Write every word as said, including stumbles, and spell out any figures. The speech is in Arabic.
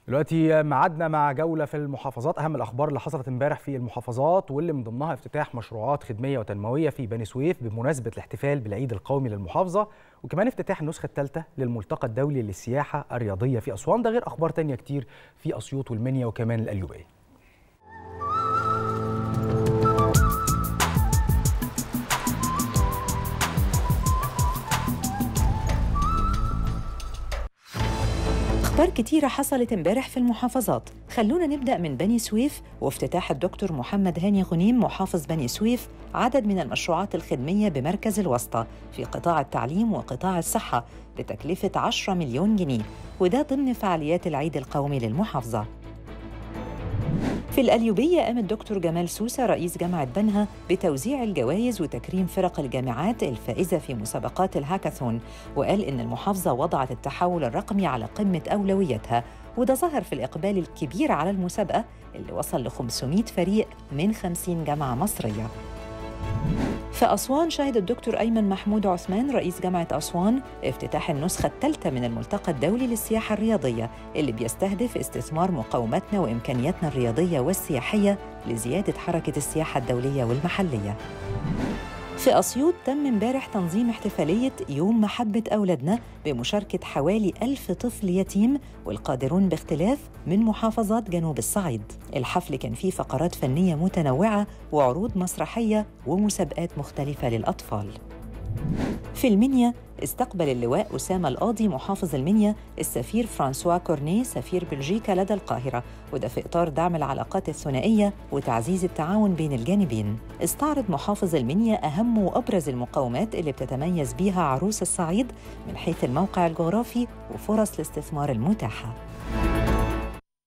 دلوقتي ميعادنا مع جولة في المحافظات، أهم الأخبار اللي حصلت امبارح في المحافظات واللي من ضمنها افتتاح مشروعات خدمية وتنموية في بني سويف بمناسبة الاحتفال بالعيد القومي للمحافظة، وكمان افتتاح النسخة الثالثة للملتقى الدولي للسياحة الرياضية في أسوان، ده غير أخبار تانية كتير في أسيوط والمنيا وكمان القليوبية. أخبار كتيرة حصلت امبارح في المحافظات. خلونا نبدأ من بني سويف وافتتاح الدكتور محمد هاني غنيم محافظ بني سويف عدد من المشروعات الخدمية بمركز الوسطى في قطاع التعليم وقطاع الصحة بتكلفة عشرة مليون جنيه، وده ضمن فعاليات العيد القومي للمحافظة. في القليوبية قام الدكتور جمال سوسة رئيس جامعة بنها بتوزيع الجوائز وتكريم فرق الجامعات الفائزة في مسابقات الهاكاثون، وقال إن المحافظة وضعت التحول الرقمي على قمة أولوياتها، وده ظهر في الإقبال الكبير على المسابقة اللي وصل ل خمسمائة فريق من خمسين جامعة مصرية. في أسوان شهد الدكتور أيمن محمود عثمان رئيس جامعة أسوان افتتاح النسخة الثالثة من الملتقى الدولي للسياحة الرياضية اللي بيستهدف استثمار مقوماتنا وإمكانياتنا الرياضية والسياحية لزيادة حركة السياحة الدولية والمحلية. في أسيوط تم امبارح تنظيم احتفالية يوم محبة أولادنا بمشاركة حوالي ألف طفل يتيم والقادرون باختلاف من محافظات جنوب الصعيد. الحفل كان فيه فقرات فنية متنوعة وعروض مسرحية ومسابقات مختلفة للأطفال. في المنيا استقبل اللواء أسامة القاضي محافظ المنيا السفير فرانسوا كورنيه سفير بلجيكا لدى القاهرة، وده في إطار دعم العلاقات الثنائية وتعزيز التعاون بين الجانبين. استعرض محافظ المنيا أهم وأبرز المقومات اللي بتتميز بيها عروس الصعيد من حيث الموقع الجغرافي وفرص الاستثمار المتاحة.